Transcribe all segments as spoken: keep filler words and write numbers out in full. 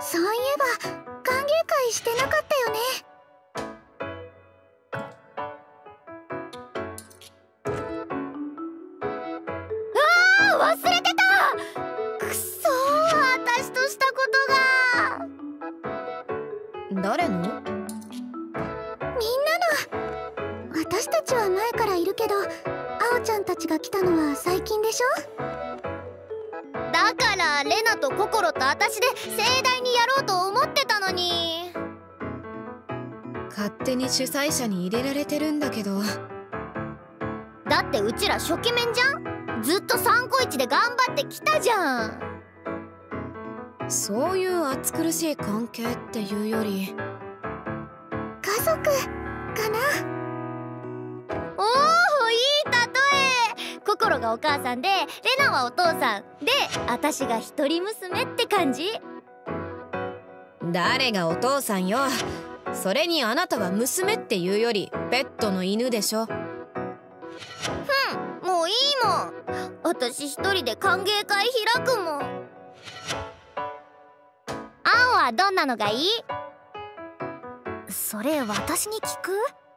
そういえば歓迎会してなかったよね。ああ、忘れてた。くそー、私としたことが。誰の？みんなの。私たちは前からいるけど、あおちゃんたちが来たのは最近でしょ？だからレナとココロと私で盛大にやろうと思ってたのに。 勝手に主催者に入れられてるんだけど。 だってうちら初期面じゃん。ずっと三個一で頑張ってきたじゃん。 そういう暑苦しい関係っていうより家族かな。おお、いい例え。ココロがお母さんでレナはお父さんで、私が一人娘って感じ。 誰がお父さんよ。それにあなたは娘っていうよりペットの犬でしょ。 ふん、もういいもん。私一人で歓迎会開くもん。アンはどんなのがいい？それ私に聞く？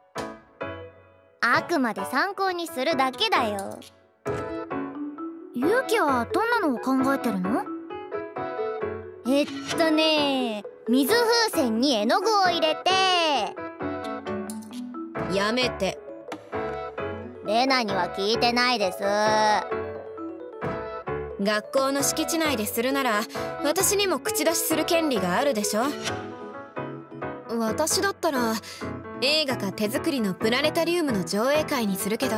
あくまで参考にするだけだよ。ユウキはどんなのを考えてるの？えっとね、水風船に絵の具を入れて。 やめて。 レナには聞いてないです。 学校の敷地内でするなら私にも口出しする権利があるでしょ。私だったら映画か手作りのプラネタリウムの上映会にするけど。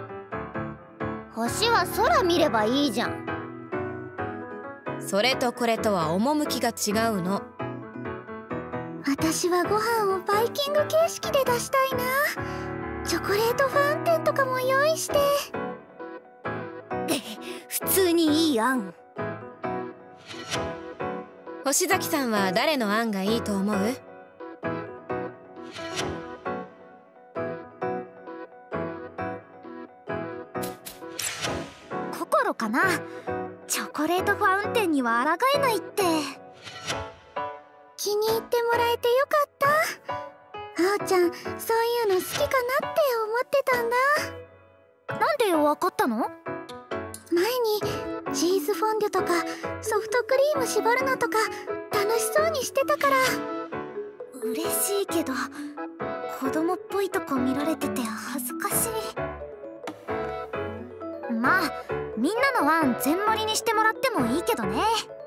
星は空見ればいいじゃん。 それとこれとは趣が違うの。 私はご飯をバイキング形式で出したいな。チョコレートファウンテンとかも用意して。普通にいい案。 星崎さんは誰の案がいいと思う？ ココロかな。チョコレートファウンテンには抗えないって。気に入ってもらえてよかった。あおちゃん、そういうの好きかなって思ってたんだ。なんでわかったの？前にチーズフォンデュとかソフトクリーム絞るのとか楽しそうにしてたから。嬉しいけど子供っぽいとこ見られてて恥ずかしい。まあみんなの案全盛りにしてもらってもいいけどね。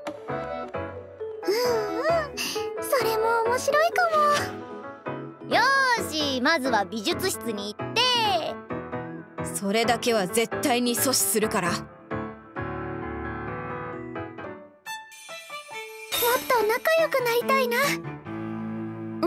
うんうん、それも面白いかも。よーし、まずは美術室に行って。 それだけは絶対に阻止するから。もっと仲良くなりたいな。うん。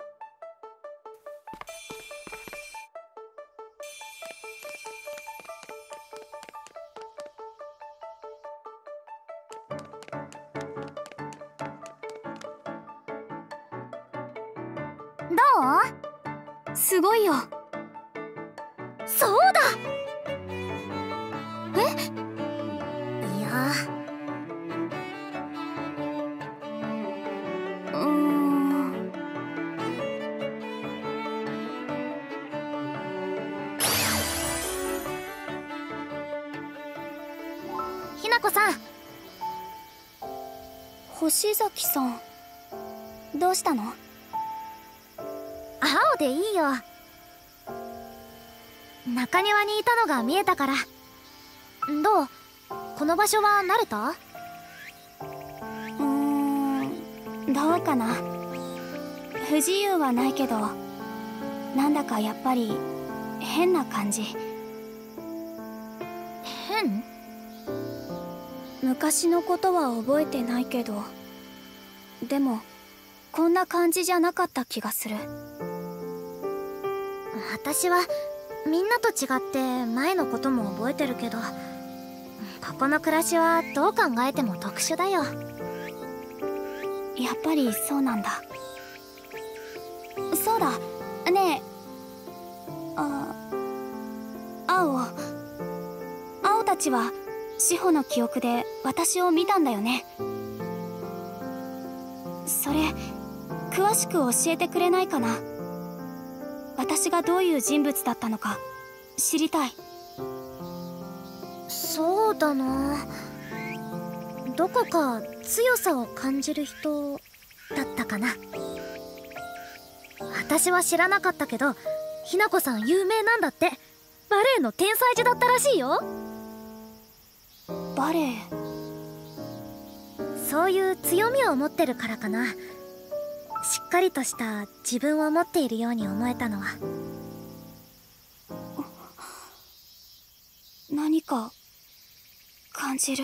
どう？すごいよ。そうだ。え？いや。うーん。ひなこさん。星崎さん。どうしたの？青でいいよ。中庭にいたのが見えたから。どう？この場所は慣れた？うーん、どうかな。不自由はないけど、なんだかやっぱり変な感じ。変？昔のことは覚えてないけど、でもこんな感じじゃなかった気がする。私はみんなと違って前のことも覚えてるけど、ここの暮らしはどう考えても特殊だよ。やっぱりそうなんだ。そうだねえ、あ青青たちは志保の記憶で私を見たんだよね。 それ詳しく教えてくれないかな。私がどういう人物だったのか知りたい。 そうだな、どこか強さを感じる人だったかな。私は知らなかったけど、ひなこさん有名なんだって。バレエの天才児だったらしいよ。 バレエ。 そういう強みを持ってるからかな。しっかりとした自分を持っているように思えたのは。 何か感じる。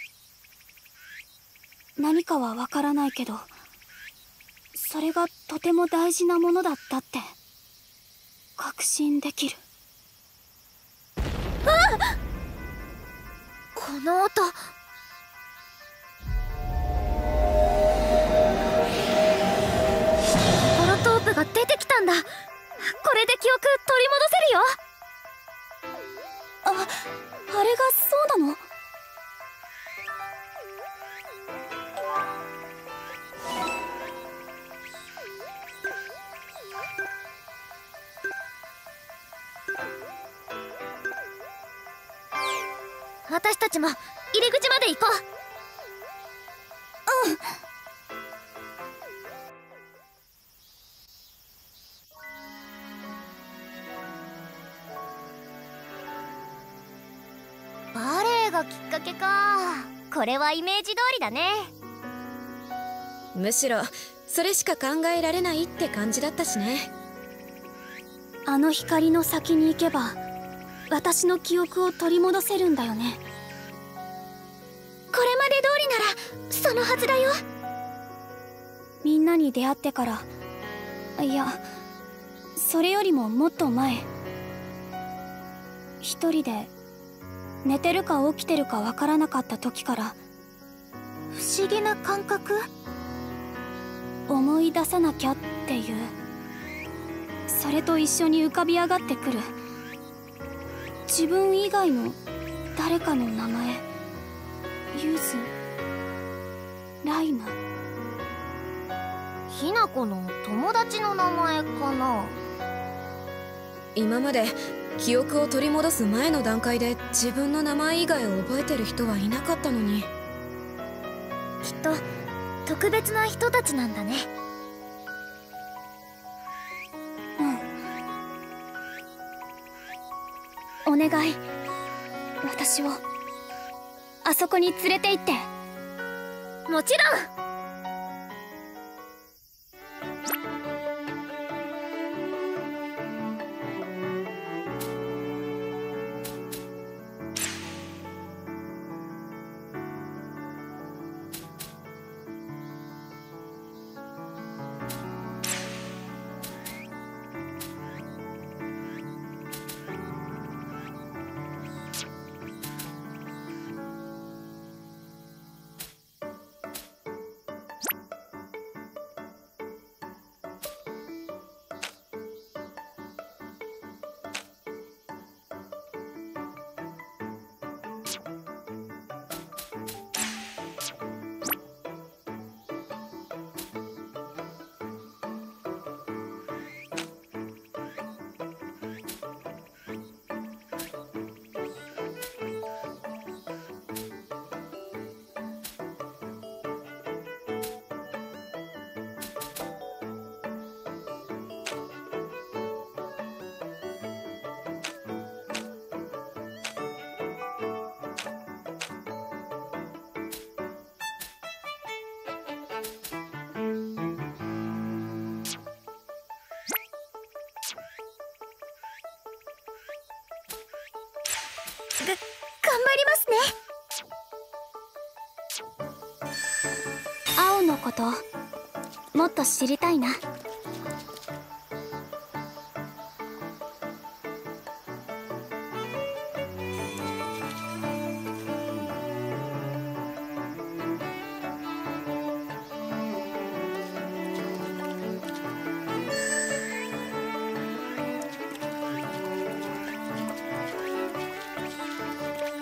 何かはわからないけど、それがとても大事なものだったって確信できる。 あっ、この音。ホロトープが出てきたんだ。これで記憶取り戻せるよ。 あ、あれがそうなの？ 私たちも入り口まで行こう。 うん。 バレエがきっかけか。これはイメージ通りだね。 むしろそれしか考えられないって感じだったしね。 あの光の先に行けば私の記憶を取り戻せるんだよね。 これまで通りならそのはずだよ。 みんなに出会ってから、いやそれよりももっと前、一人で寝てるか起きてるかわからなかった時から、 不思議な感覚。 思い出さなきゃっていう、それと一緒に浮かび上がってくる自分以外の誰かの名前。ユズ、ライム。 ひなこの友達の名前かな。 今まで記憶を取り戻す前の段階で自分の名前以外を覚えてる人はいなかったのに。 きっと特別な人たちなんだね。 うん。お願い、私をあそこに連れて行って。 もちろん。が、頑張りますね。 青のこともっと知りたいな。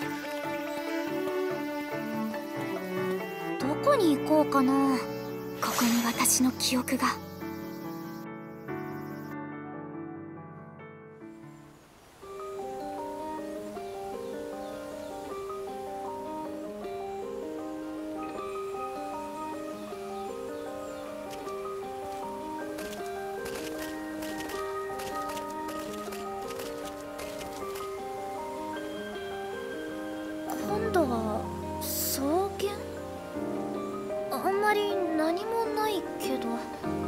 どこに行こうかな。 ここに私の記憶が。 今度は草原？あんまり何もないけど。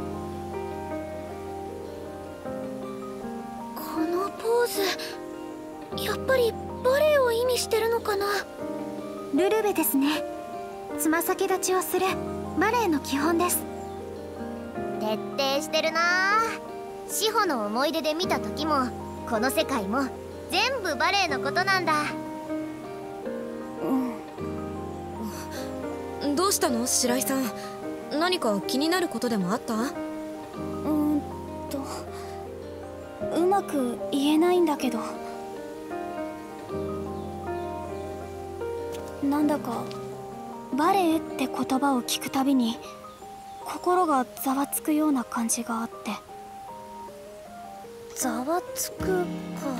このポーズ、やっぱりバレエを意味してるのかな。 ルルベですね。つま先立ちをするバレエの基本です。 徹底してるな。志保の思い出で見た時もこの世界も全部バレエのことなんだ。 どうしたの白井さん。何か気になることでもあった？ うーんとうまく言えないんだけど、なんだかバレエって言葉を聞くたびに心がざわつくような感じがあって。 ざわつくか。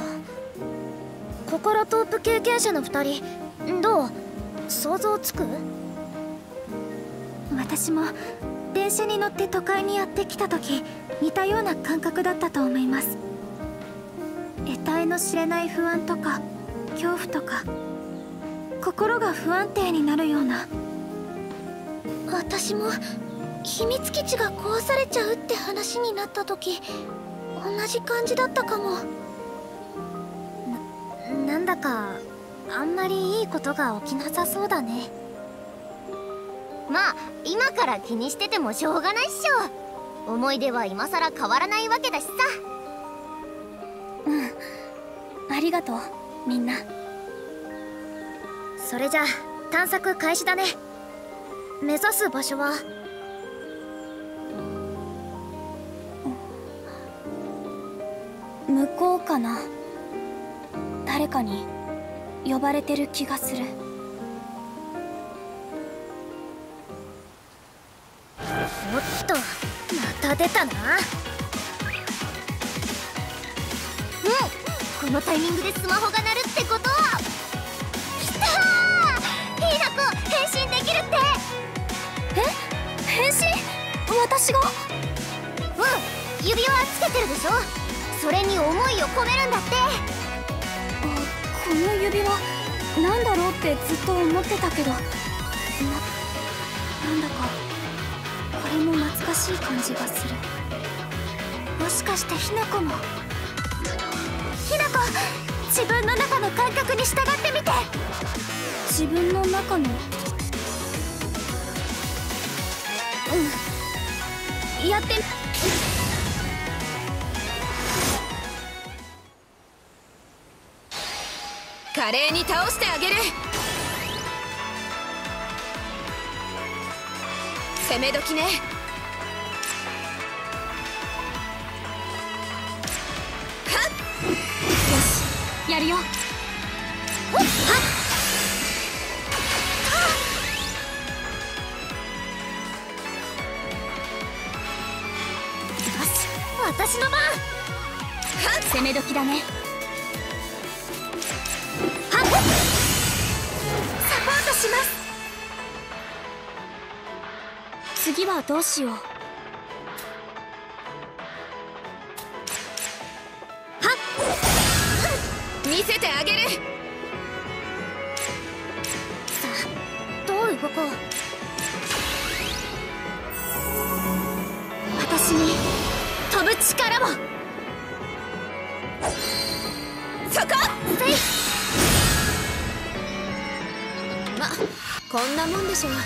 ココロトープ経験者のふたり、どう？想像つく？ 私も電車に乗って都会にやってきた時、似たような感覚だったと思います。得体の知れない不安とか恐怖とか、心が不安定になるような。 私も秘密基地が壊されちゃうって話になった時、同じ感じだったかも。な、なんだかあんまりいいことが起きなさそうだね。 まあ今から気にしててもしょうがないっしょ。思い出は今さら変わらないわけだしさ。 うん、ありがとうみんな。 それじゃあ探索開始だね。目指す場所は？ 向こうかな。誰かに呼ばれてる気がする。 おっと、また出たな。 うん、このタイミングでスマホが鳴るってことは、きたー！ヒナコ変身できるって。 え？変身？私が？ うん、指輪つけてるでしょ。それに思いを込めるんだって。 あ、この指輪なんだろうってずっと思ってたけど、な、なんだかこれも懐かしい感じがする。もしかしてひなこも。ひなこ、自分の中の感覚に従ってみて。自分の中の、うん、やってみ。 華麗に倒してあげる。攻め時ね。 やるよ。 おっ、はっ、よし、私の番。 攻め時だね。 はっ、サポートします。 次はどうしよう。 見せてあげる。 さあ、どう動こう。 私に飛ぶ力を。 そこ。 せい。 ま、こんなもんでしょう。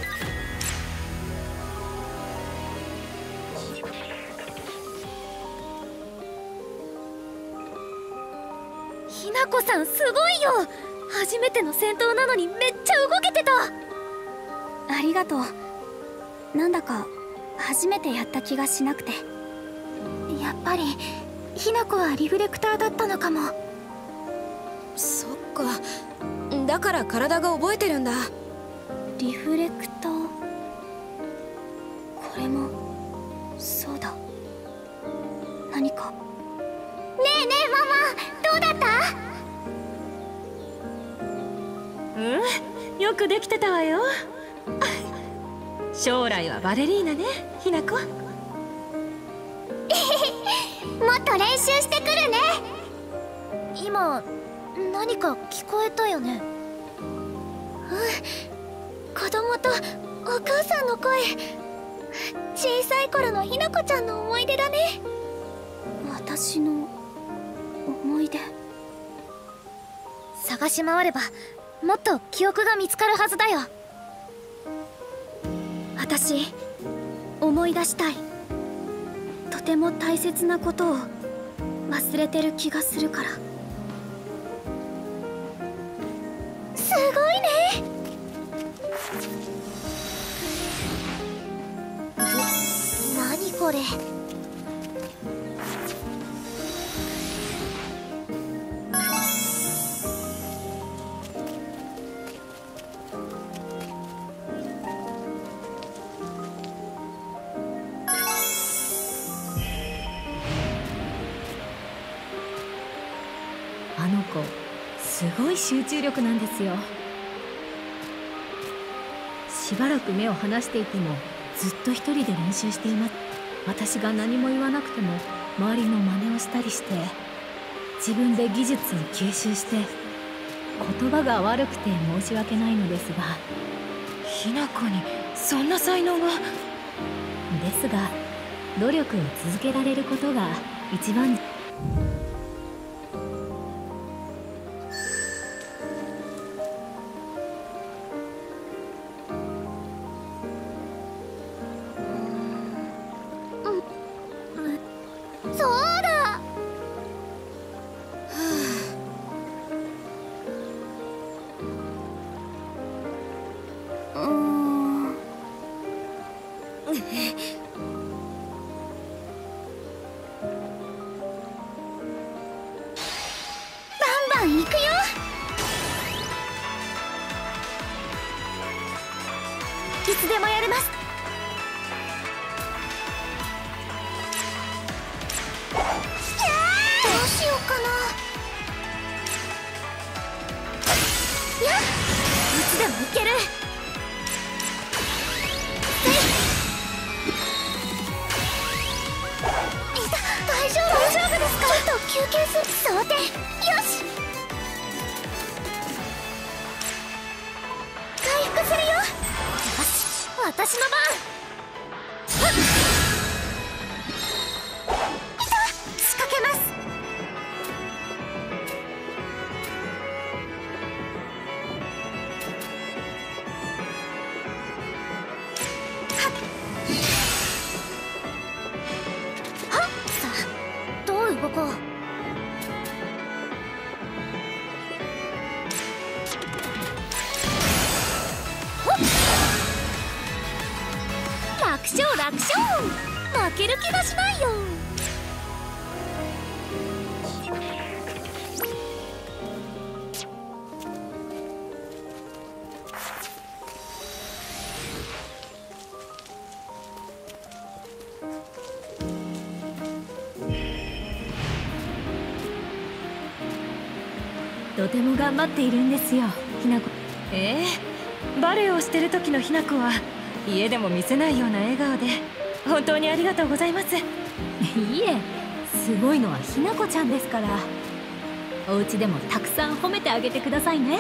ひなこさんすごいよ。初めての戦闘なのにめっちゃ動けてた。 ありがとう。なんだか初めてやった気がしなくて。やっぱりひなこはリフレクターだったのかも。 そっか、だから体が覚えてるんだ。 リフレクター、これそうだ、何か。 ねえねえママ、どうだった？ うん、よくできてたわよ。将来はバレリーナね、ひなこ。 もっと練習してくるね。 今何か聞こえたよね。うん、子供とお母さんの声。小さい頃のひなこちゃんの思い出だね。私の思い出。 探し回ればもっと記憶が見つかるはずだよ。 私思い出したい。とても大切なことを忘れてる気がするから。すごいね。 何これ。 あの子すごい集中力なんですよ。しばらく目を離していてもずっと一人で練習しています。私が何も言わなくても周りの真似をしたりして、自分で技術を吸収して、言葉が悪くて申し訳ないのですが、ひなこにそんな才能が。ですが努力を続けられることが一番。 そうだ。 うーんバンバン行くよ。いつでもやれます。 どうしようかな。 やっ、いつでもいける。いた、大丈夫大丈夫ですか。ちょっと休憩する。想定、よし。回復するよ。よし、私の番。はっ、いた、仕掛けます。ここ。楽勝楽勝。負ける気がしないよ。 とても頑張っているんですよ、ひなこ。ええ、バレエをしてる時のひなこは家でも見せないような笑顔で、本当にありがとうございます。いえ、すごいのはひなこちゃんですから。お家でもたくさん褒めてあげてくださいね。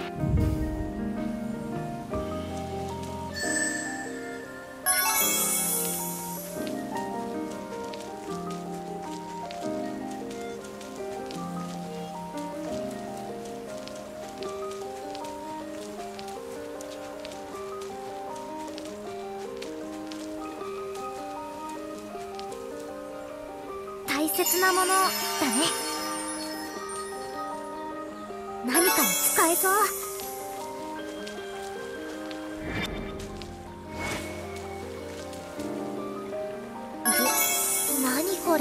大切なものだね。何かに使えそう。ぐ、何これ。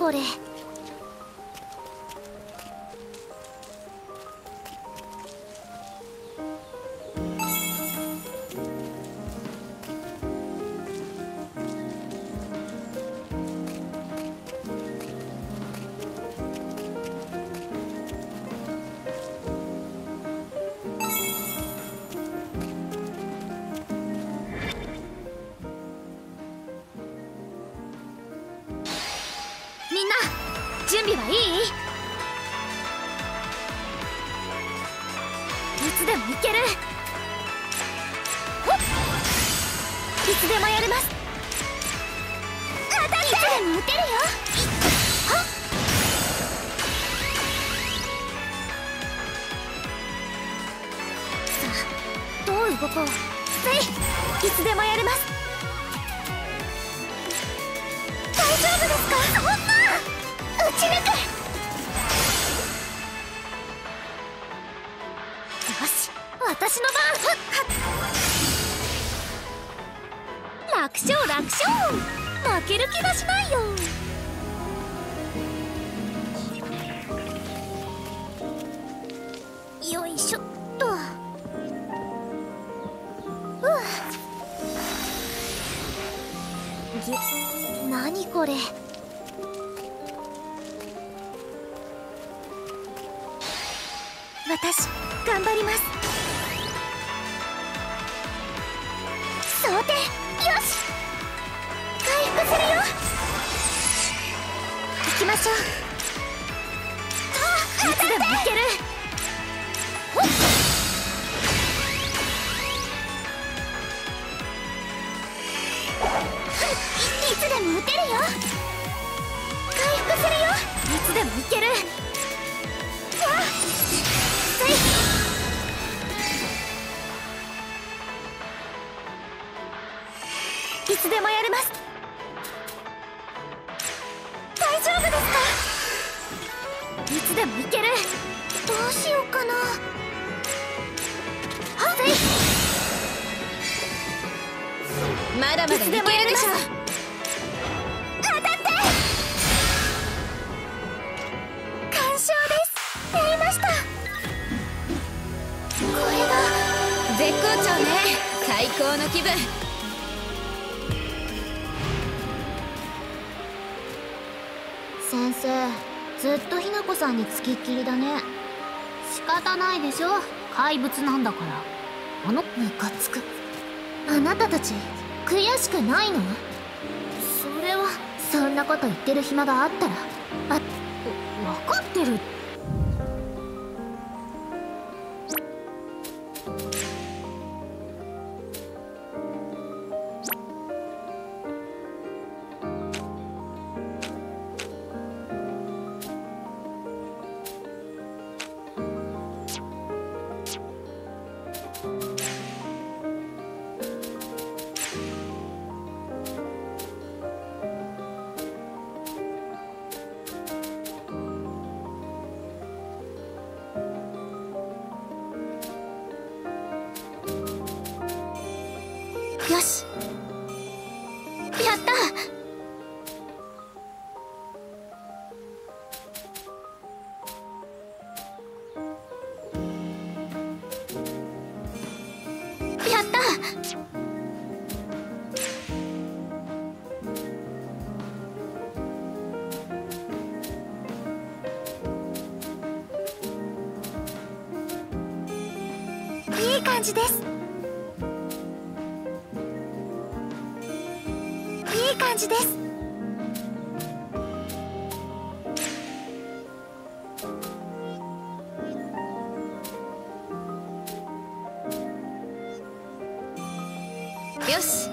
これ。みんな準備はいい？いつでもいける。ほっ、いつでもやれます。当たって、いつでも打てるよ。はっ、さあどう動こう。せい、いつでもやれます。大丈夫ですか？そんな打ち抜く。よし、私の番。楽勝楽勝、負ける気がしないよ。よいしょっと。ふう。ぎ何これ。私頑張ります。装填、よし、回復するよ。行きましょう。いつでもいける。ほっ、いつでも打てるよ。回復するよ。いつでもいける。わっ、いつでもやれます。大丈夫ですか？いつでもいける。どうしようかな。はっ、 まだまだいけるでしょ。 当たって。完勝です。やりました。これが絶好調ね。最高の気分。 先生、ずっとひなこさんにつきっきりだね。仕方ないでしょ、怪物なんだから。あのムカつく。あなたたち悔しくないの？それはそんなこと言ってる暇があったら。あ、分かってる。 よし、やった。やった。いい感じです。いい感じです。 よし。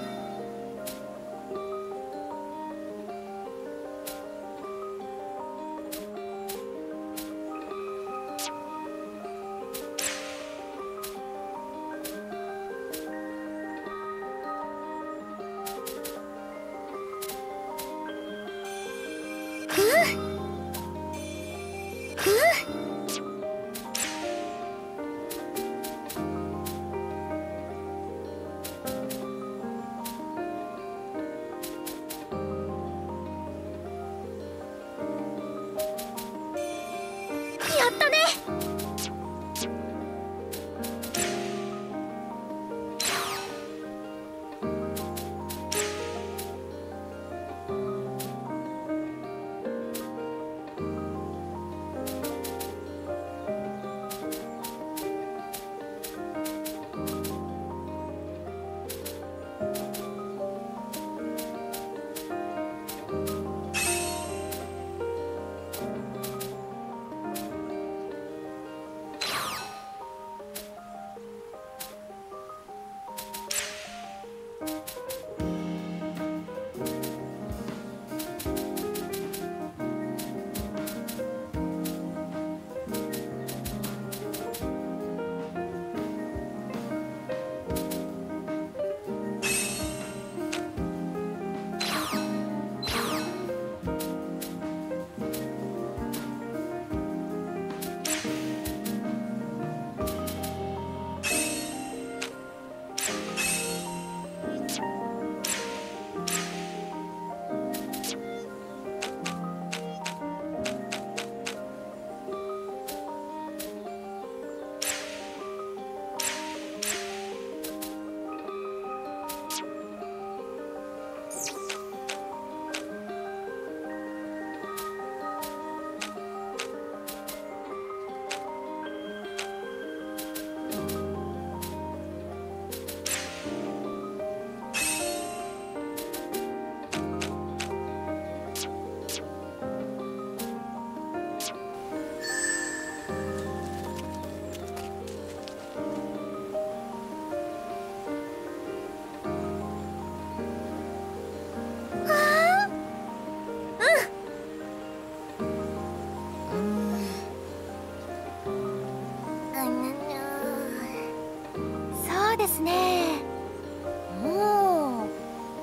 ですね。おお。は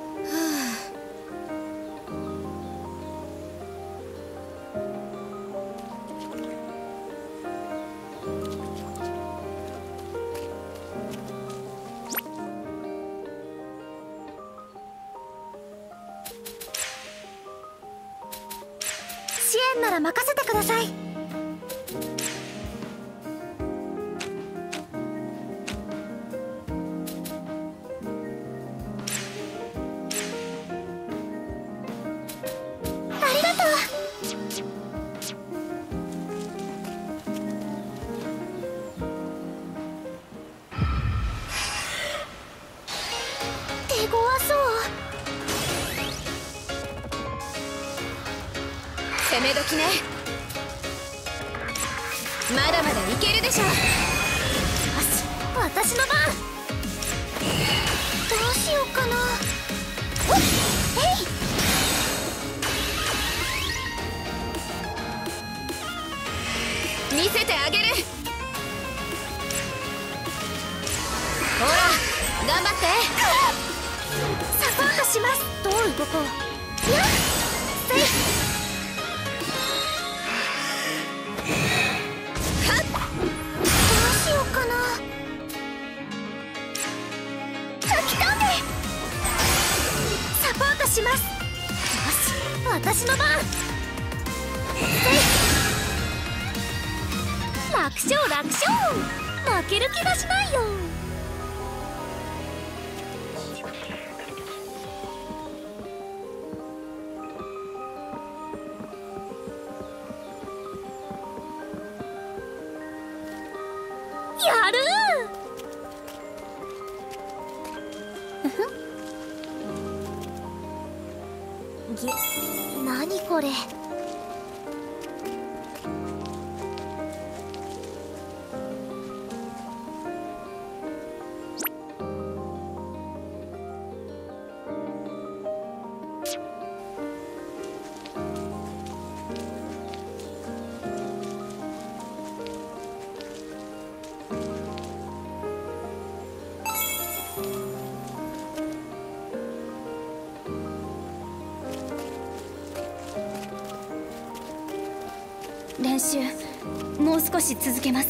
支援なら任せてください。 攻め時ね。まだまだいけるでしょ。よし、私の番。どうしようかな。おっ、えい、見せてあげる。ほら頑張って。 サポートします。どう動こう。やっせい。します。よし、私の番。楽勝楽勝。負ける気がしないよ。やるー。何これ。練習もう少し続けます。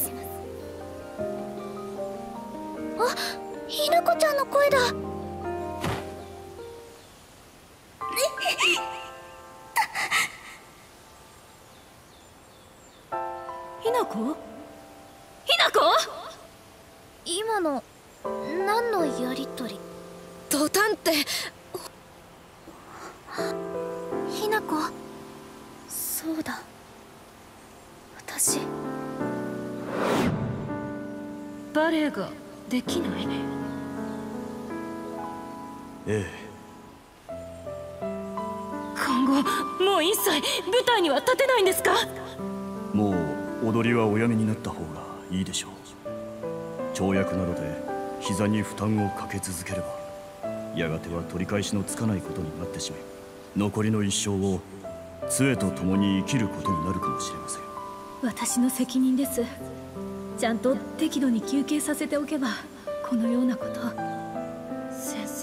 あ、ひなこちゃんの声だ。 ひなこ？ひなこ？ 今の何のやりとり？ トタンってひなこ。そうだ、私バレエができない。 ええ。 今後もう一切舞台には立てないんですか？ もう踊りはおやめになった方がいいでしょう。跳躍などで膝に負担をかけ続ければやがては取り返しのつかないことになってしまい、残りの一生を杖と共に生きることになるかもしれません。 私の責任です。ちゃんと適度に休憩させておけばこのようなこと。先生。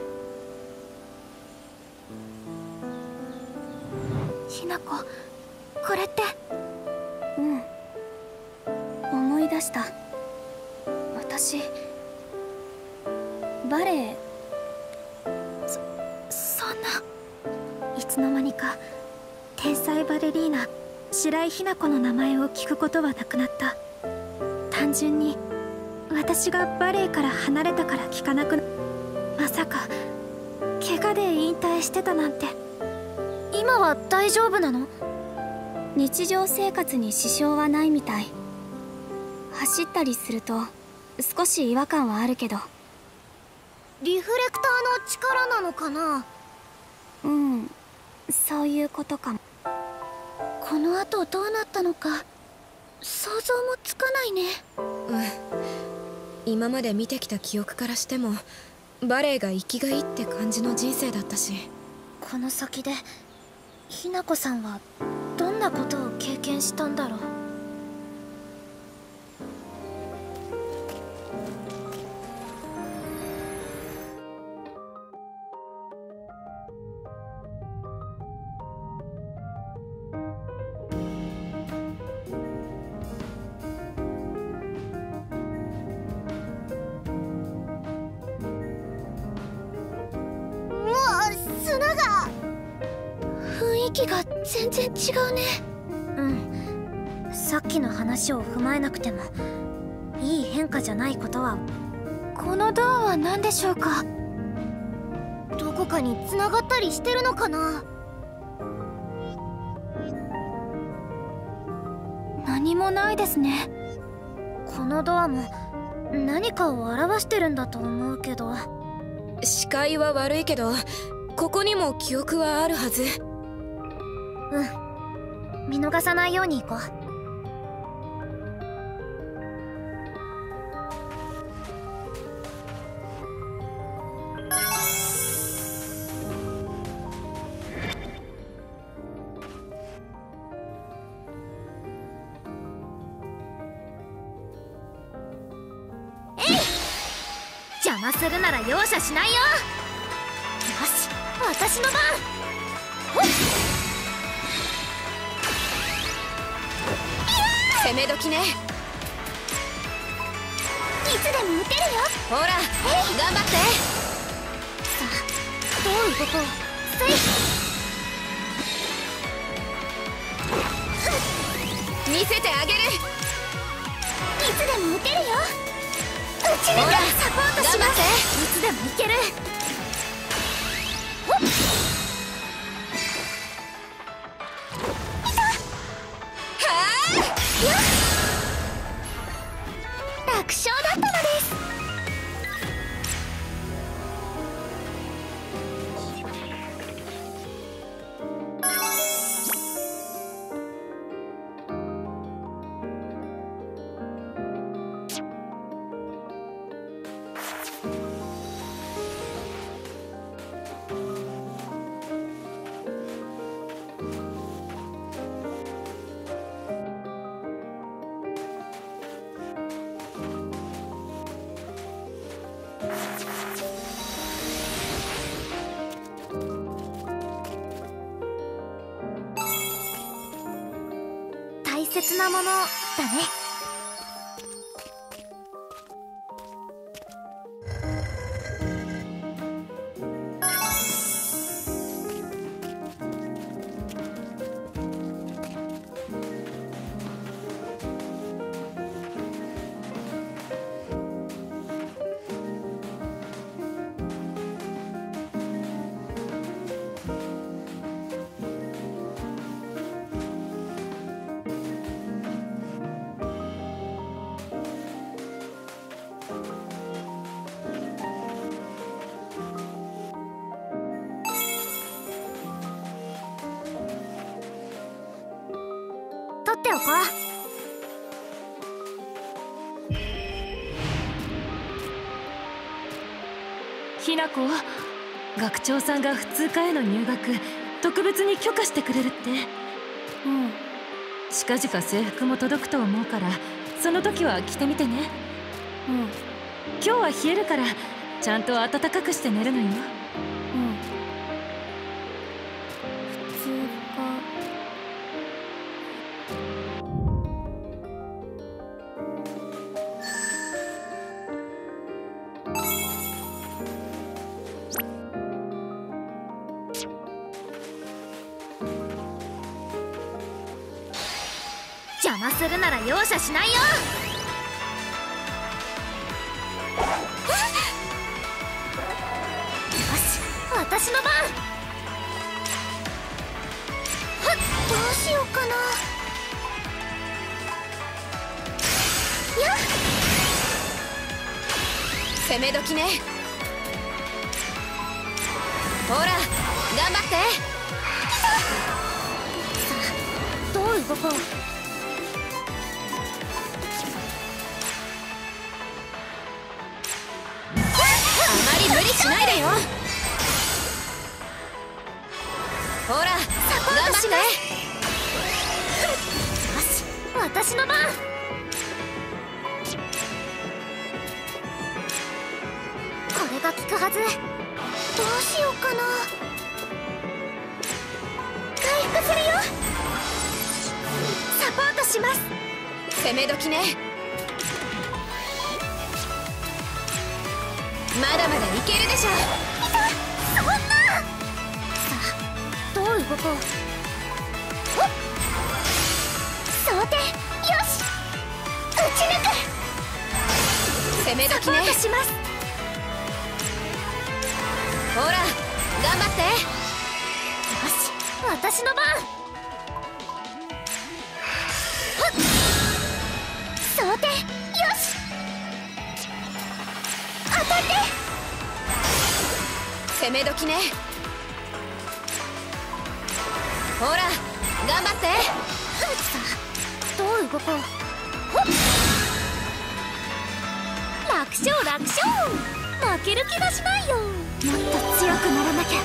ひなこ、これって。うん思い出した。私バレエそそんないつの間にか天才バレリーナ白井ひな子の名前を聞くことはなくなった。単純に私がバレエから離れたから聞かなくな。まさか怪我で引退してたなんて。今は大丈夫なの？日常生活に支障はないみたい。走ったりすると少し違和感はあるけど。リフレクターの力なのかな？うん、そういうことかも。この後どうなったのか想像もつかないね。 うん、今まで見てきた記憶からしてもバレエが生きがいいって感じの人生だったし。 この先でひなこさんはどんなことを経験したんだろう。 気が全然違うね。 うん、さっきの話を踏まえなくてもいい変化じゃないことは。 このドアは何でしょうか。どこかに繋がったりしてるのかな。何もないですね。 このドアも何かを表してるんだと思うけど。 視界は悪いけどここにも記憶はあるはず。 うん、見逃さないように行こう。邪魔するなら容赦しないよ。よし、私の番。ほっ、 攻め時ね。 いつでも撃てるよ。 ほら頑張って。 さあ、どういうこと。せい。 見せてあげる。 いつでも撃てるよ。撃ち抜け。サポートします。いつでもいける。ほっ、楽勝だったのです。大切なものだね。取っておこう。 ひなこ、学長さんが普通科への入学特別に許可してくれるって。うん、近々制服も届くと思うからその時は着てみてね。うん、今日は冷えるからちゃんと暖かくして寝るのよ。うん、 普通か。 邪魔するなら容赦しないよ。よし、私の番。 はっ、どうしようかな。やっ、 攻め時ね。ほら頑張って。 どう動こう。 あまり無理しないでよ。ほらサポートし頑張って。 ます。よし、私の番。これが効くはず。どうしようかな。回復するよ。サポートします。 攻め時ね。まだまだいけるでしょ。 そんな。さあ、どう動こう。 トします。 ほら頑張って。 よし、私の番。はっ、想定、よし、当たって。 攻め時ね。ほら頑張って。 さあ、どう動こう。ほっ、楽勝楽勝。負ける気がしないよ。もっと強くならなきゃ。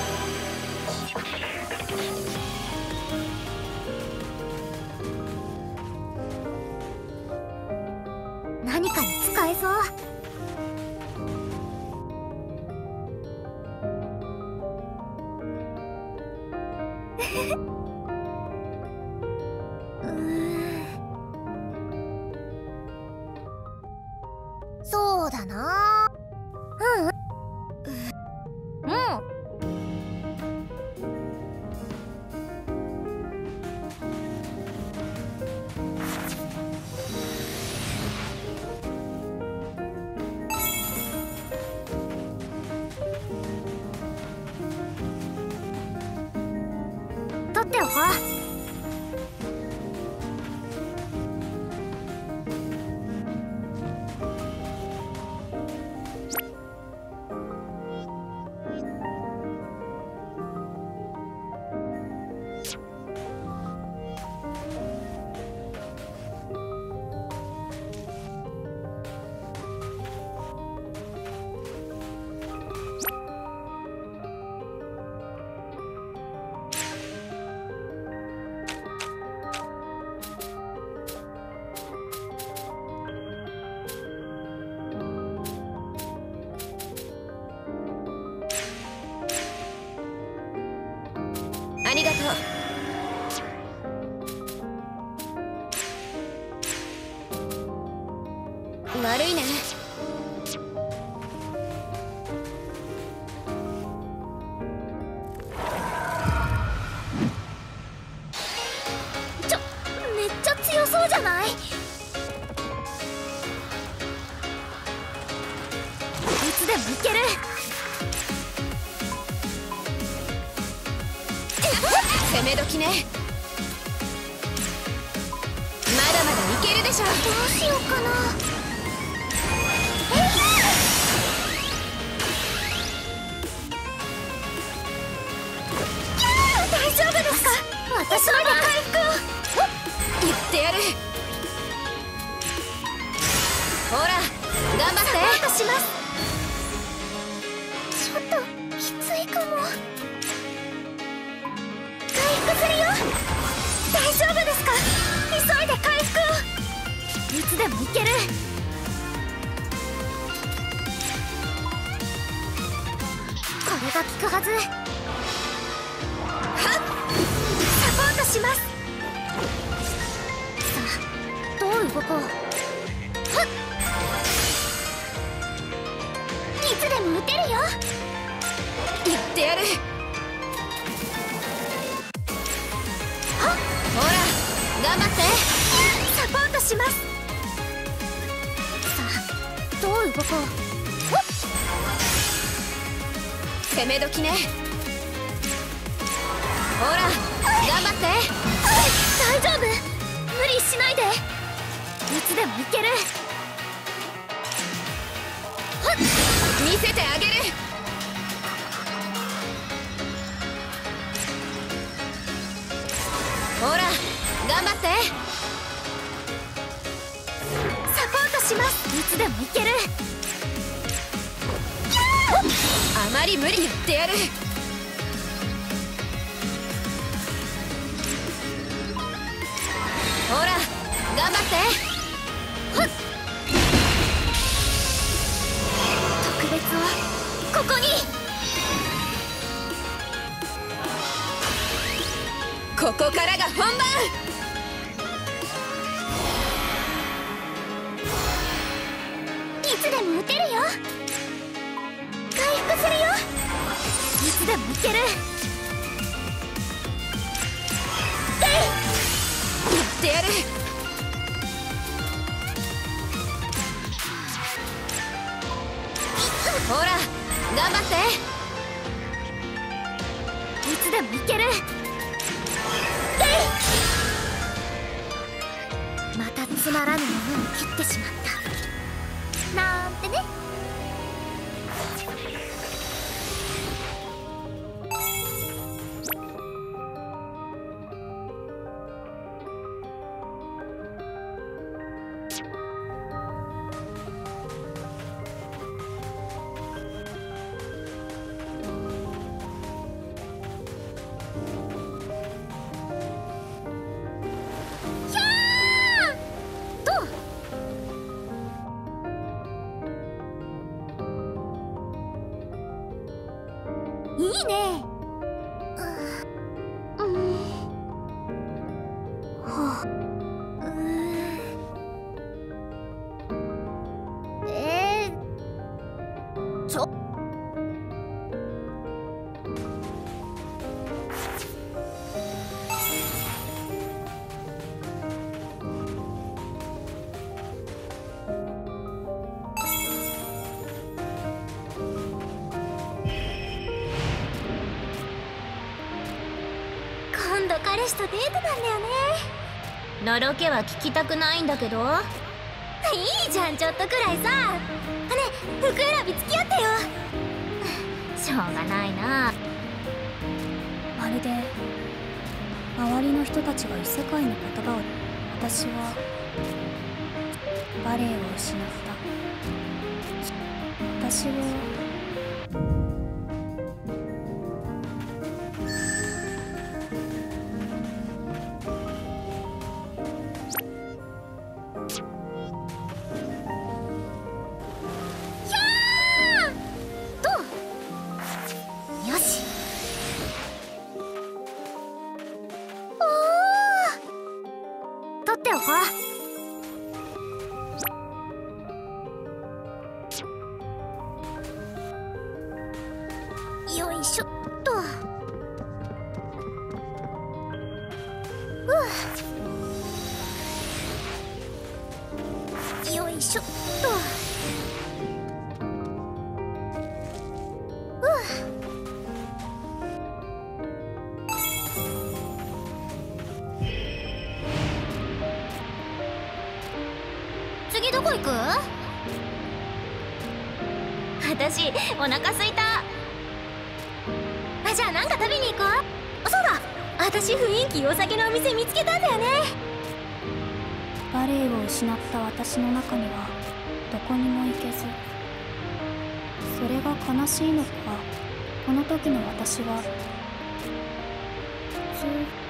何かに使えそう。うーん、そうだな。うんうん。取っておこう。 ありがとう。悪いね。 ちょ、めっちゃ強そうじゃない？いつでもいける。 攻め時ね。まだまだいけるでしょ。 どうしようかな。大丈夫ですか？私の回復を。 言ってやる。ほら頑張って。 サポートします。ちょっときついかも。回復するよ。大丈夫ですか？急いで回復を。いつでもいける。これが効くはず。はっ、サポートします。さあ、どう動こう。はっ、いつでも撃てるよ。 言ってやる。ほら頑張って。 サポートします。さあ、どう動こう。ほっ、 攻め時ね。ほら頑張って。 大丈夫、無理しないで。いつでもいける。はっ、 見せてあげる。ほら頑張って。 サポートします。いつでもいける。 あまり無理言ってやる。ほら頑張って。 はっ、特別をここに。 ここからが本番。 いつでも撃てるよ。回復するよ。いつでもいける。 言ってやる。 ほら頑張って。 いつでもいける。またつまらぬものを切ってしまったなんてね。いいね。うん。はあ。うん。えー、ちょ。今度彼氏とデートなんだよね。 のろけは聞きたくないんだけど。 いいじゃん、ちょっとくらいさ。ね、服選び付き合ってよ。 しょうがないな。 まるで周りの人たちが異世界の言葉を。私はバレエを失った。私は取っておこう。よいしょっと。うよいしょっと。次どこ行く？ 私お腹すいた。 あ、じゃあなんか食べに行こう。そうだ、私雰囲気良さげなお店見つけたんだよね。 バレエを失った私の中にはどこにも行けず、それが悲しいのか、この時の私は普通。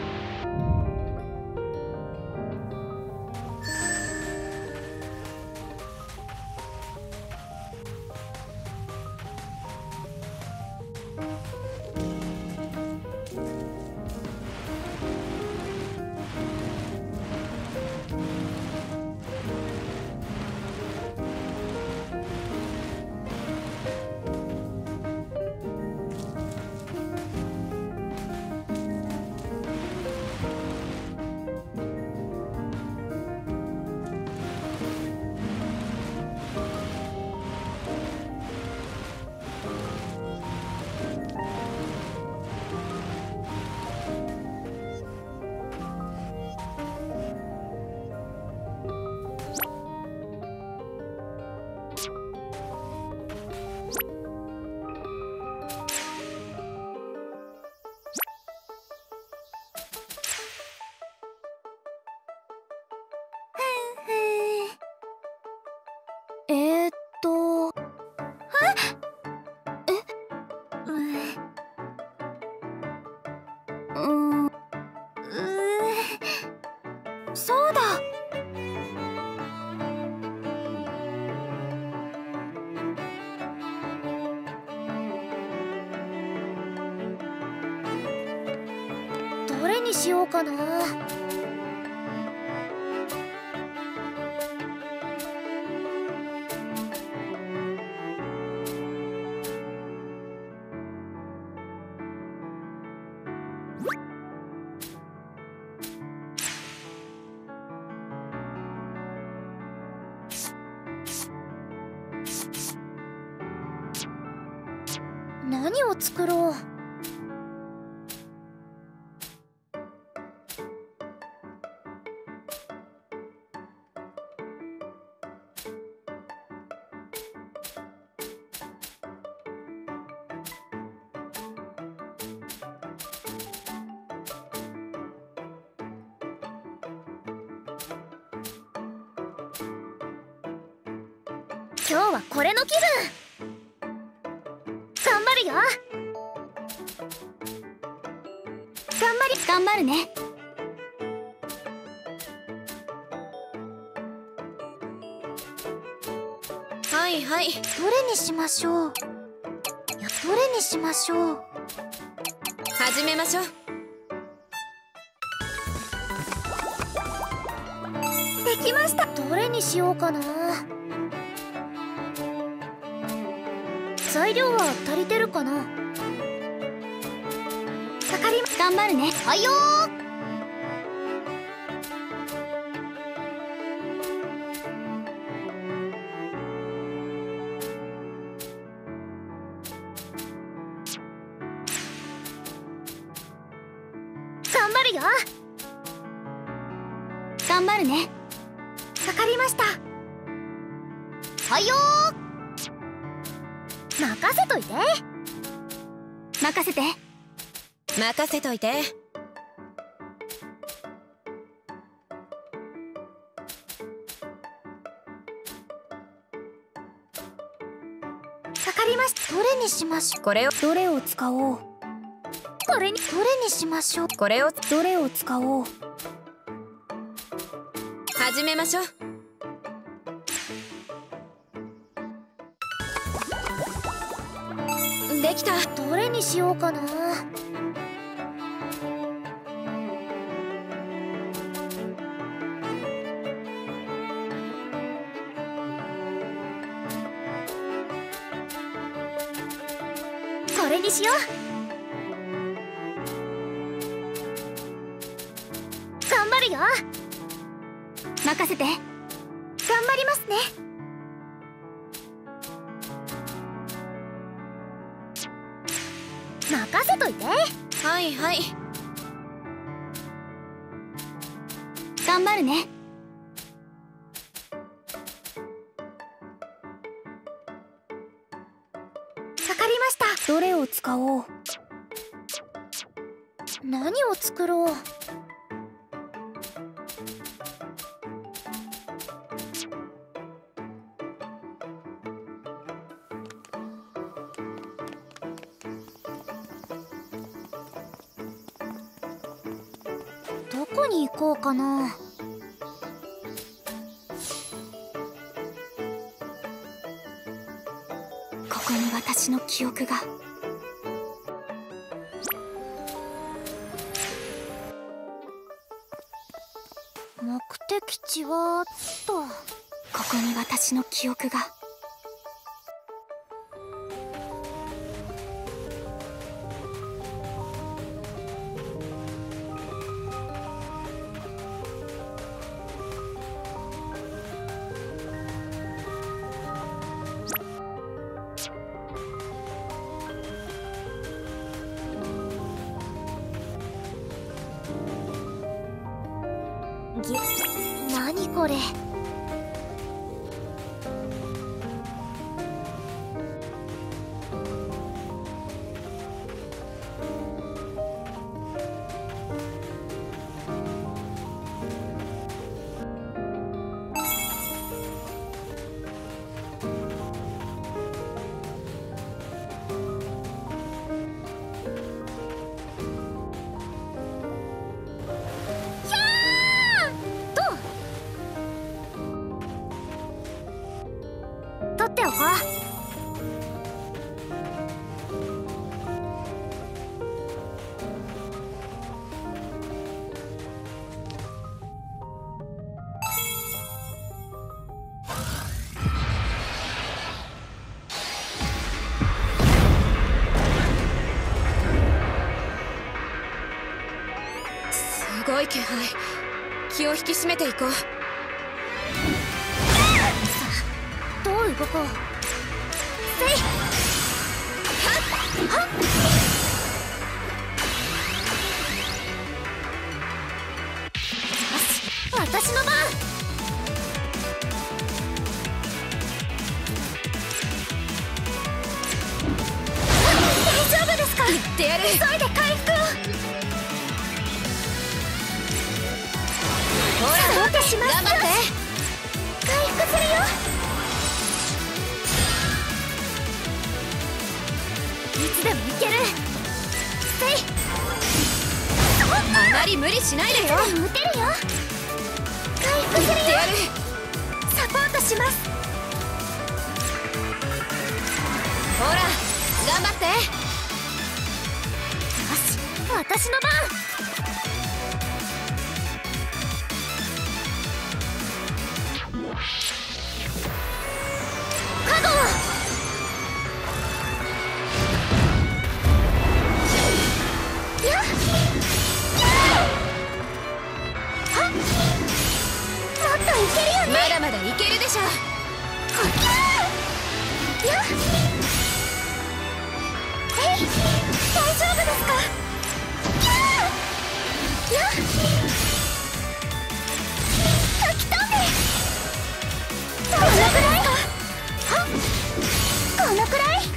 えーっとえうん、うーそうだ。どれにしようかな。 何を作ろう。今日はこれの気分。頑張るよ。頑張り頑張るね。 はいはい。 どれにしましょう。いや、どれにしましょう。 始めましょう。 できました。どれにしようかな。材料は足りてるかな。わかりま、頑張るね。はいよー。頑張るよ。頑張るね。わかりました。はいよー。任せといて。任せて。 任せといて。 わかりました。どれにしましょう。 これをどれを使おう。これにどれにしましょう。 これをどれを使おう。 始めましょう。できた。 どれにしようかな。わこれにしよう。頑張るよ。任せて。頑張りますね。任せといて。 はいはい。 頑張るね。わかりました。どれを使おう。何を作ろう。どこに行こうかな。ここに私の記憶が。目的地はと。ここに私の記憶が。何これ。取っておこう。 すごい気配。気を引き締めていこう。 どう動こう。せい。はっ。 私の番。大丈夫ですか？ 言ってやる。 急いで回復を。 ほらそうとします。 頑張って。 回復するよ。いつでもいける。せい。 あまり無理しないでよ。 打てるよ。回復するよ。 言ってやる。 サポートします。 ほら頑張って。 よし、私の番。カゴを。やっはっ、もっといけるよね。 まだまだいけるでしょ。 やっ、えい、大丈夫ですか？やっ、吹き飛んで。このくらいか。はっ、このくらい。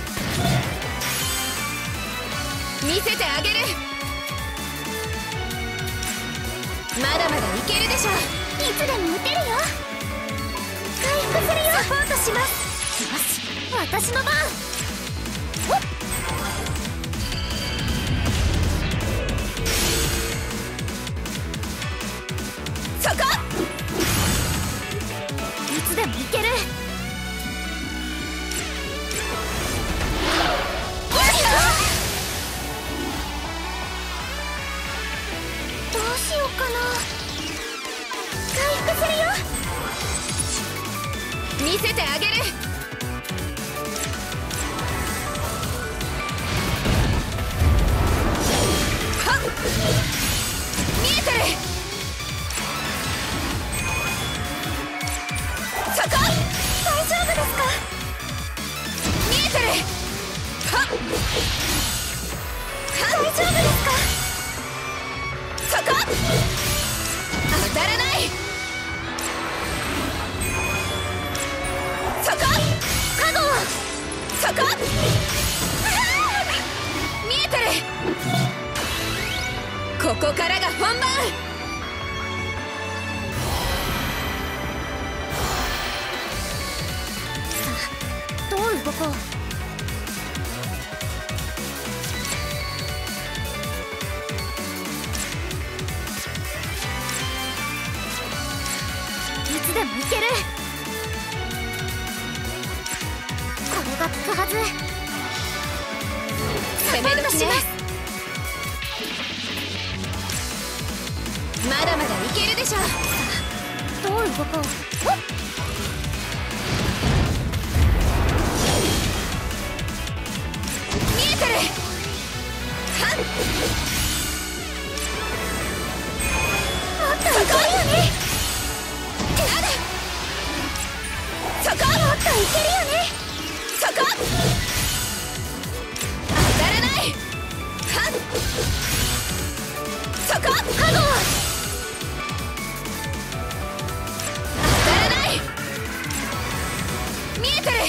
見せてあげる。まだまだいけるでしょ。 いつでも打てるよ。回復するよ。サポートします。よし、私の番。ほっ、 そこ。 いつでもいける。どうしようかな。回復するよ。 見せてあげる。はっ、見えてる。そこ。 大丈夫ですか？ 見えてる。はっ、 大丈夫ですか？ そこ。当たらない。そこ。 カゴを。 そこ。見えてる。ここからが本番。 どう動こう。いつでもいける。これが効くはず。 攻め時ね。まだまだいけるでしょ。 どう動こう。ほっ、 見えてる。はっ、 もっといけるよね。 なんだ。そこ。 もっといけるよね。 そこ。当たらない。はっ、そこ。 カゴを。 当たらない。見えてる。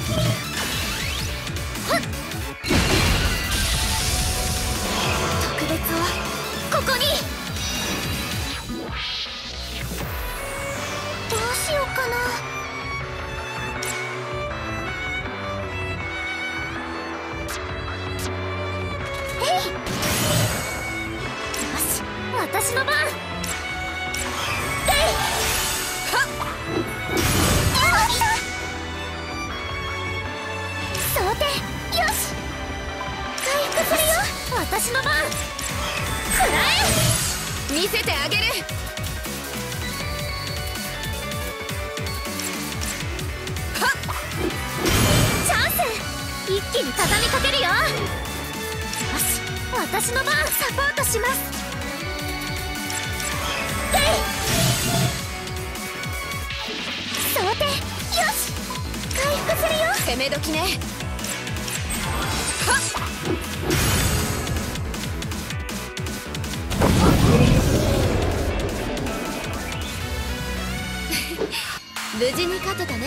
特別をここに。どうしようかな。えい。よし、私の番。えい。 はっ、 装填。よし、回復するよ。私の番。くらえ。 見せてあげる。はっ、 チャンス。一気に畳みかけるよ。よし、私の番。サポートします。えい。装填。よし、回復するよ。 攻め時ね。はっ、 無事に勝てたね。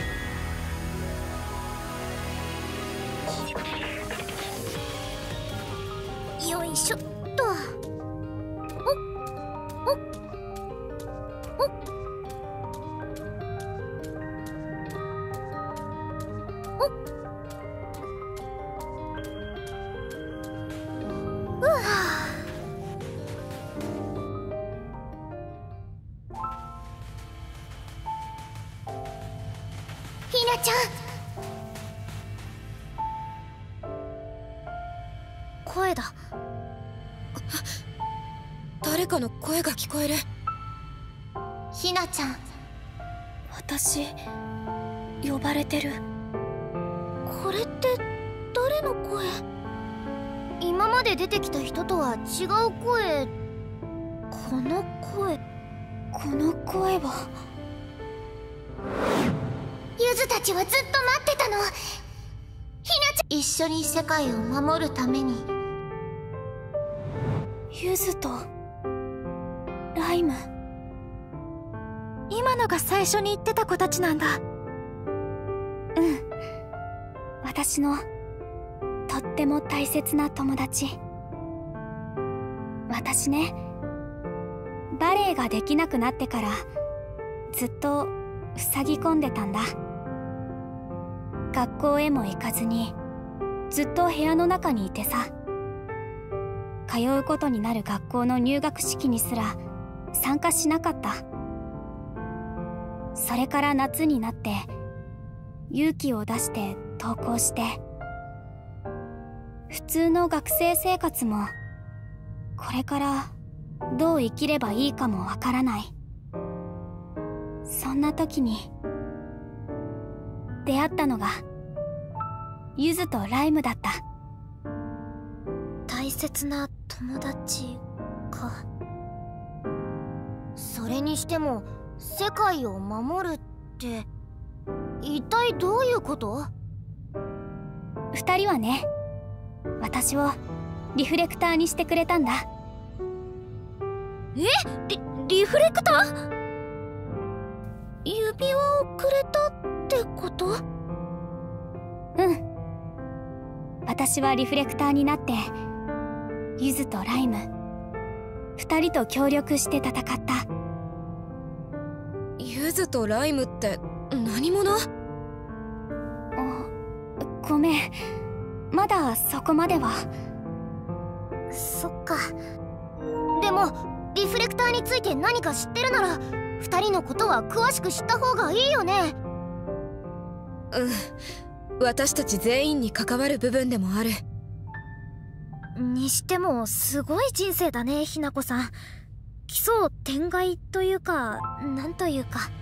よいしょっと。おっおっおっおっ。うわあ。ひなちゃん、声だ。 誰かの声が聞こえる。 ひなちゃん、 私呼ばれてる。 これって誰の声？今まで出てきた人とは違う声。この声、この声は。ゆずたちはずっと待ってたの。ひなちゃん、一緒に世界を守るために。 ゆずとライム、今のが最初に言ってた子たちなんだ。うん、私のとっても大切な友達。私ね、バレエができなくなってからずっと塞ぎ込んでたんだ。学校へも行かずにずっと部屋の中にいてさ、通うことになる学校の入学式にすら参加しなかった。それから夏になって勇気を出して登校して、普通の学生生活もこれからどう生きればいいかもわからない。そんな時に出会ったのがゆずとライムだった。 大切な友達か。それにしても世界を守るって一体どういうこと？ 二人はね、私をリフレクターにしてくれたんだ。 え？リ、リフレクター？指輪をくれたってこと？ うん。私はリフレクターになってゆずとライム二人と協力して戦った。 ゆずとライムって何者？ あ、ごめん、まだそこまでは。 そっか。でもリフレクターについて何か知ってるなら二人のことは詳しく知った方がいいよね。 うん、私たち全員に関わる部分でもある。 にしてもすごい人生だね、ひなこさん。奇想天外というか、なんというか。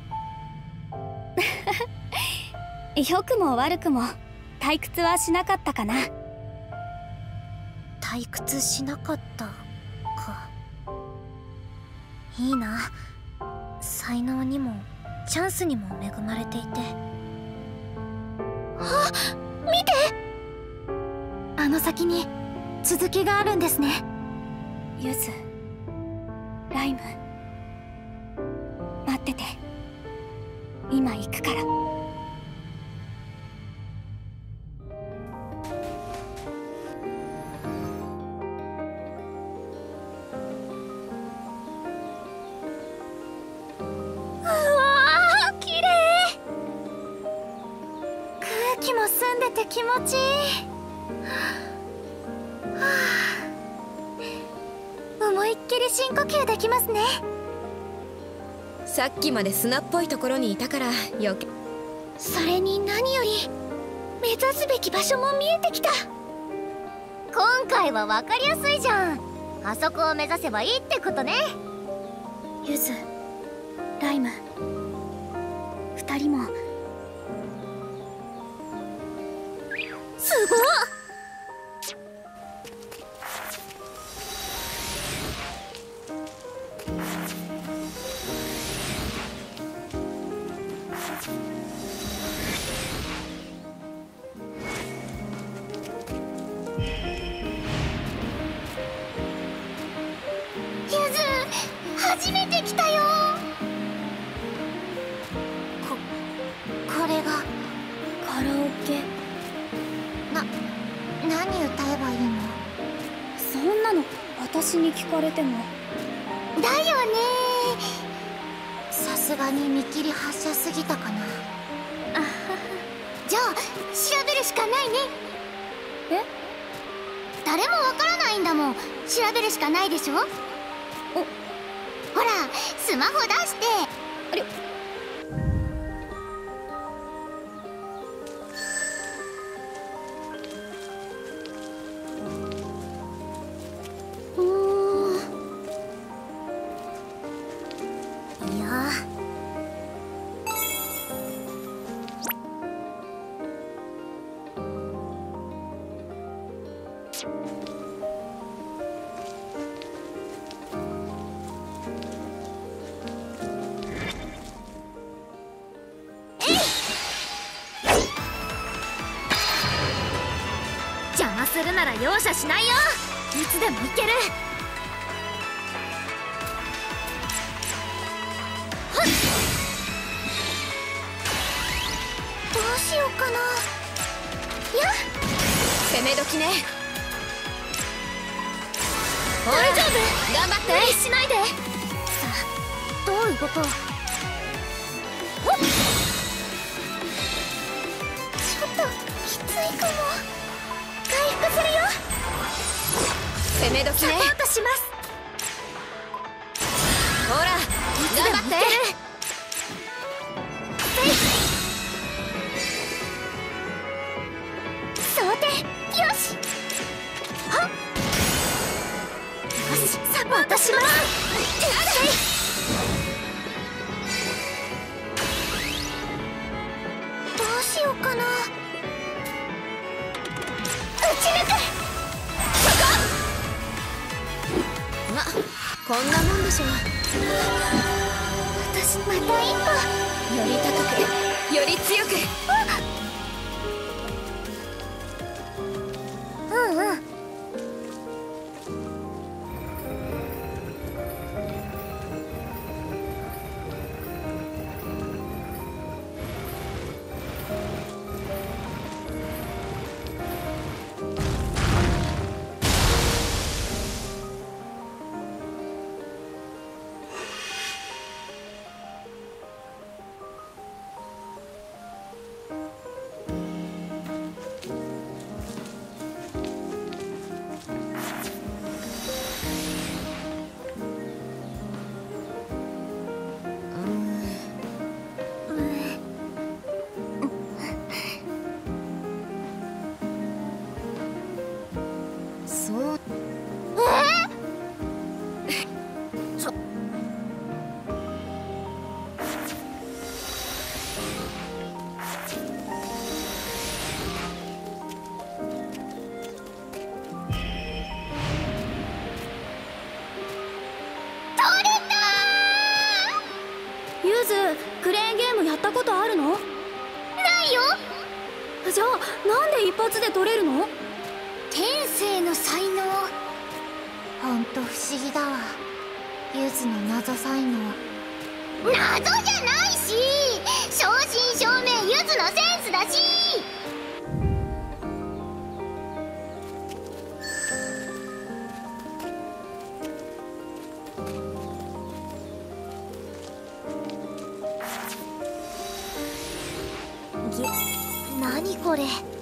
良くも悪くも退屈はしなかったかな。 退屈しなかったか。いいな、才能にもチャンスにも恵まれていて。あ、見て！ あの先に続きがあるんですね。ゆず、ライム、待ってて。今行くから。 うわー、綺麗！ 空気も澄んでて気持ちいい。はあ、思いっきり深呼吸できますね。 さっきまで砂っぽいところにいたから余計。 それに何より目指すべき場所も見えてきた。今回は分かりやすいじゃん。あそこを目指せばいいってことね。 ゆず、ライム、二人もすごっ！ゆず、初めて来たよ。 私に聞かれても。 だよね。 さすがに見切り発車すぎたかな。 あはは。じゃあ調べるしかないね。 え？ 誰もわからないんだもん。調べるしかないでしょ。お、ほらスマホ出して。 あれ？ するなら容赦しないよ。いつでもいける。はっ、どうしようかな。やっ、 攻め時ね。 大丈夫、 頑張って。 無理しないで。さあ、どう動こう。ほっ、ちょっときついかも。回復するよ。 攻め時ね。 サポートします。 ほら頑張って。 想定よし。はっ、よし、サポートします。どうしようかな。打ち抜く。 ま、こんなもんでしょう。 私また一歩。 より高く、より強く。 うんうん。 そう。 ちょユーズ、クレーンゲームやったことあるの？ ないよ。 じゃあなんで一発で取れるの？ 天性の才能。 ほんと不思議だわ、ユズの謎才能。 謎じゃないし、正真正銘ユズのセンスだし。げ、何これ。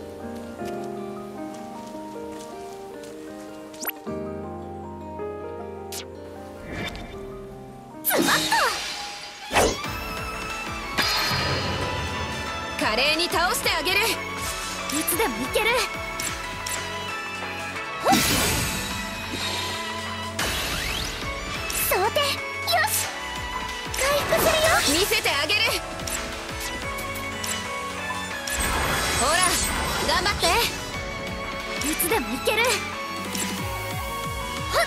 華麗に倒してあげる。 いつでもいける。ほっ、想定よし。回復するよ。 見せてあげる。ほら頑張って。 いつでもいける。ほっ、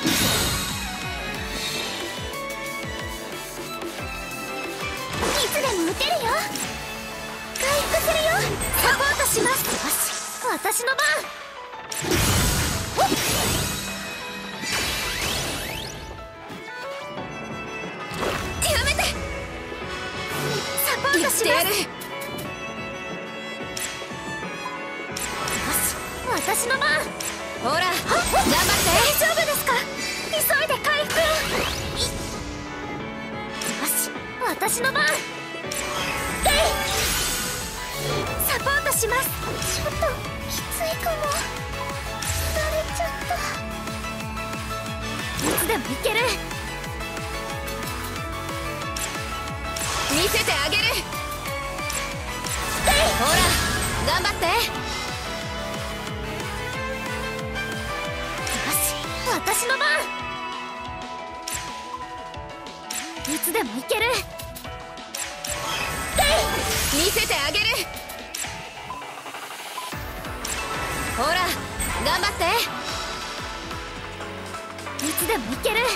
いつでも打てるよ。回復するよ。サポートします。よし、私の番。ほっ、 やめて。 サポートします。 やってやる。 よし、私の番。 ほら頑張って。 大丈夫ですか？ 急いで回復。よし、私の番。でい、サポートします。ちょっときついかも。疲れちゃった。いつでもいける。 見せてあげる。ほら頑張って。 よし、私の番。いつでもいける。 見せてあげる。ほら頑張って。 いつでもいける。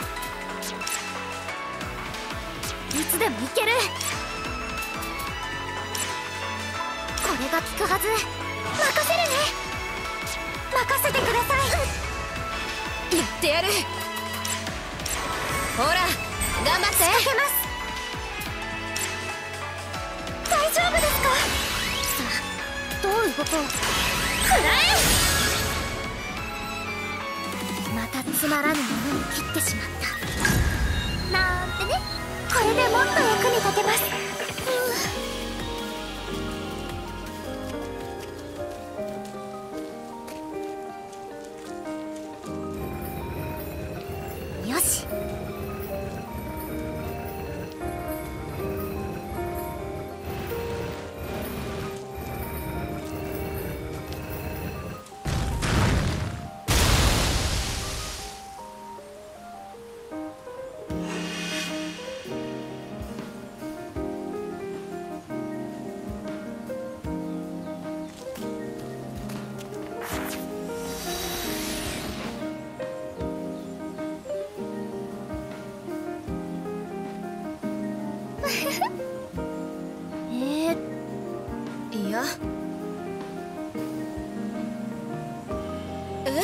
いつでもいける。これが効くはず。任せるね。任せてください。 やってやる。ほら頑張って。 仕掛けます。大丈夫ですか。さあ、どう動こう。食らえ。またつまらぬものに切ってしまった。なんてね。これでもっと役に立てます。うん、よし。えー、 いやえ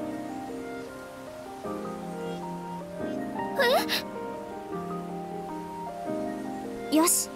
えよし。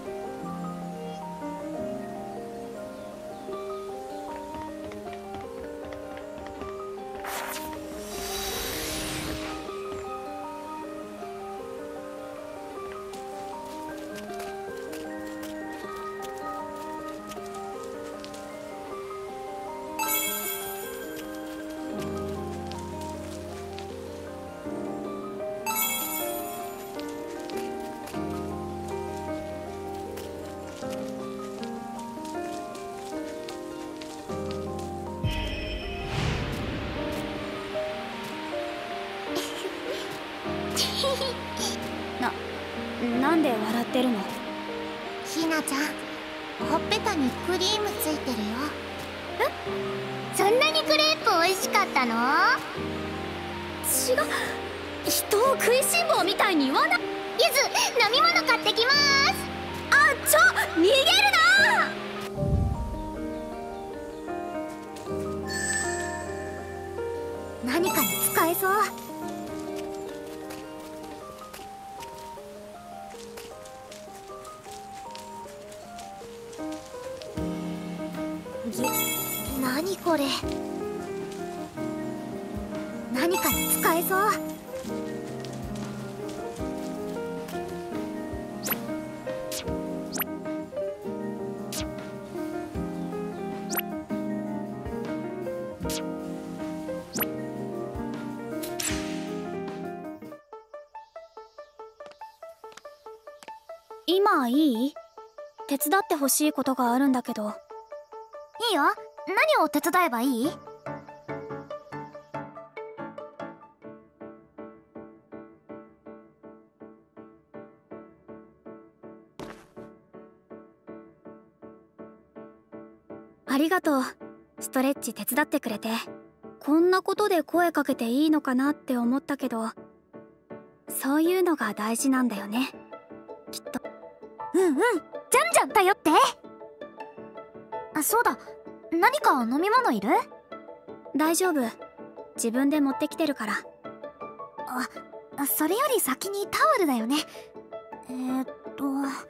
な、なんで笑ってるの？ ひなちゃん、ほっぺたにクリームついてるよ。 え？そんなにクレープ美味しかったの？違う。人を食いしん坊みたいに言わな。ゆず、飲み物買ってきます。あ、ちょ、逃げるな。何かに使えそう。ぎ、何これ。何かに使えそう。今いい？手伝ってほしいことがあるんだけど。いいよ。何を手伝えばいい？ありがとう。ストレッチ手伝ってくれて。こんなことで声かけていいのかなって思ったけど、そういうのが大事なんだよね、きっと。うんうん、じゃんじゃん頼って。あ、そうだ、何か飲み物いる？大丈夫、自分で持ってきてるから。あ、それより先にタオルだよね。えー、っと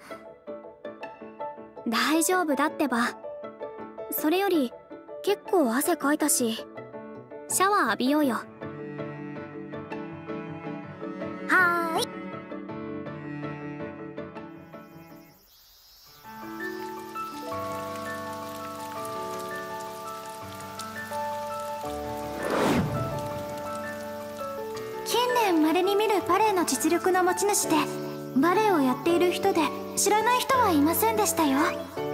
大丈夫だってば。それより結構汗かいたし、シャワー浴びようよ。 の実力の持ち主でバレエをやっている人で知らない人はいませんでしたよ。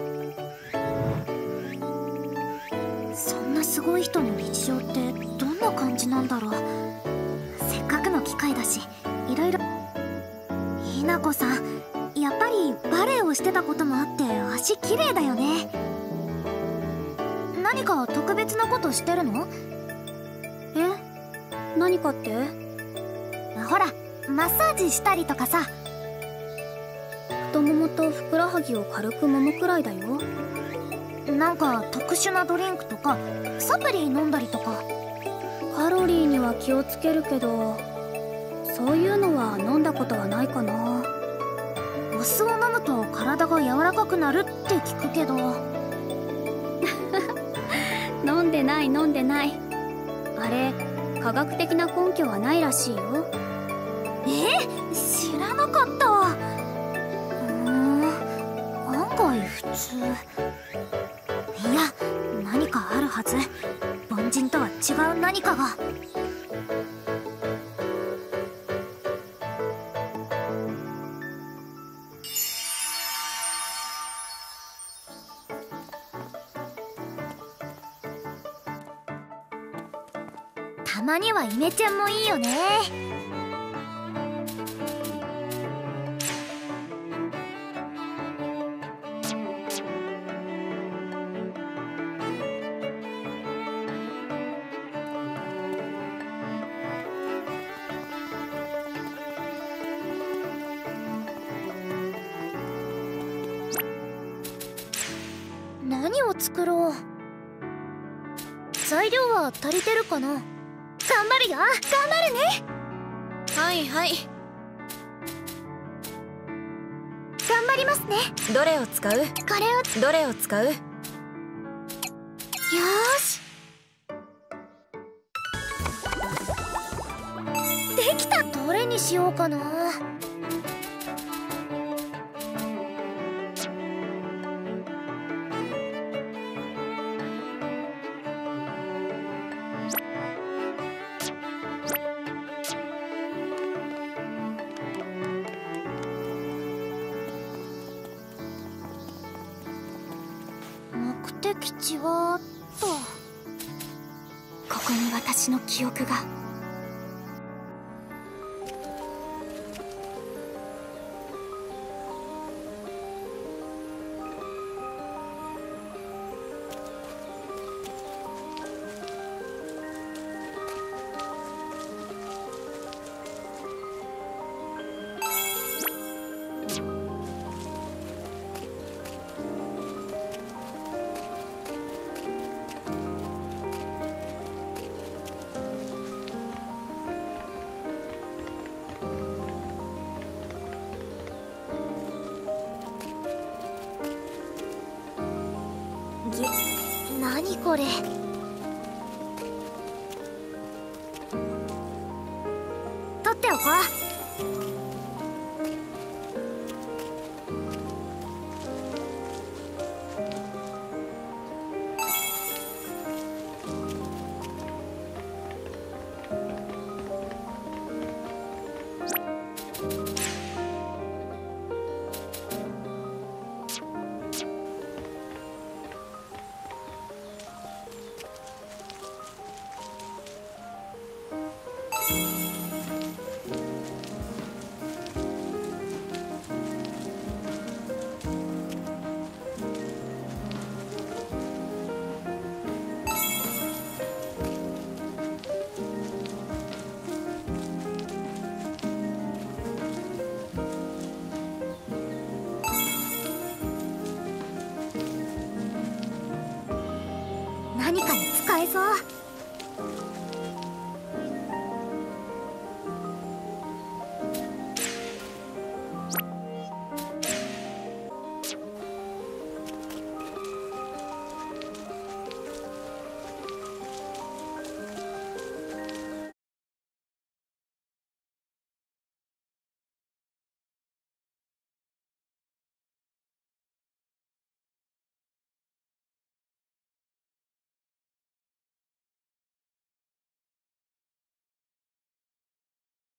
そんなすごい人の日常ってどんな感じなんだろう。せっかくの機会だし、いろいろ。ひなこさん、やっぱりバレエをしてたこともあって足綺麗だよね。何か特別なことしてるの？ え？何かって？ ほら、マッサージしたりとかさ。 太ももとふくらはぎを軽く揉むくらいだよ。 なんか特殊なドリンクとかサプリ飲んだりとか。 カロリーには気をつけるけど、そういうのは飲んだことはないかな。 お酢を飲むと体が柔らかくなるって聞くけど。 飲んでない飲んでない。あれ、科学的な根拠はないらしいよ。 え？知らなかった。うーん、案外普通。いや、何かあるはず。凡人とは違う何かが。たまにはイメチェンもいいよね。何を作ろう。材料は足りてるかな。頑張るよ。頑張るね。 はいはい。 頑張りますね。 どれを使う？ これを。 どれを使う？ よーし。できた。どれにしようかな。目的地はと。ここに私の記憶が。何これ。取っておこう。何かに使えそう。